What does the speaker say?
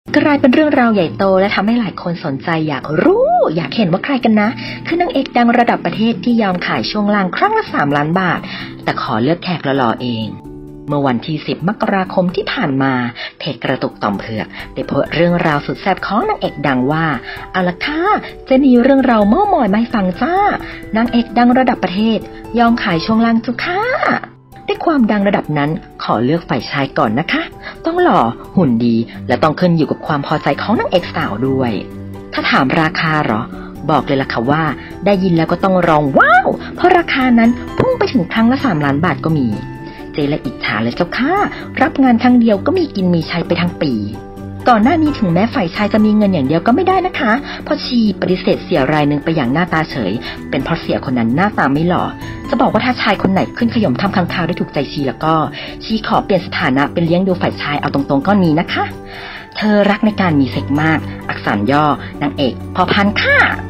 กลายเป็นเรื่องราวใหญ่โตและทำให้หลายคนสนใจอยากรู้อยากเห็นว่าใครกันนะคือนางเอกดังระดับประเทศที่ยอมขายช่วงล่างครั้งละ3 ล้านบาทแต่ขอเลือกแขกหล่อๆเองเมื่อวันที่10 มกราคมที่ผ่านมาเพจกระตุกต่อมเผือกได้โพสต์เรื่องราวสุดแซ่บของนางเอกดังว่าเอาล่ะค่ะจะมีเรื่องราวเม้ามอยมาให้ฟังจ้านางเอกดังระดับประเทศยอมขายช่วงล่างจุค่ะด้วยความดังระดับนั้นขอเลือกฝ่ายชายก่อนนะคะต้องหล่อหุ่นดีและต้องขึ้นอยู่กับความพอใจของนางเอกสาวด้วยถ้าถามราคาเหรอบอกเลยล่ะค่ะว่าได้ยินแล้วก็ต้องร้องว้าวเพราะราคานั้นพุ่งไปถึงครั้งละ3 ล้านบาทก็มีเจและอิจฉาเลยเจ้าค่ะรับงานครั้งเดียวก็มีกินมีใช้ไปทั้งปีก่อนหน้านี้ถึงแม้ฝ่ายชายจะมีเงินอย่างเดียวก็ไม่ได้นะคะเพราะชีปฏิเสธเสียรายหนึ่งไปอย่างหน้าตาเฉยเป็นเพราะเสียคนนั้นหน้าตาไม่หล่อจะบอกว่าถ้าชายคนไหนขึ้นขยมทำข้างๆได้ถูกใจชีแล้วก็ชีขอเปลี่ยนสถานะเป็นเลี้ยงดูฝ่ายชายเอาตรงๆก็มีนะคะเธอรักในการมีเซ็กมากอักษรย่อนางเอกพอพันค่ะ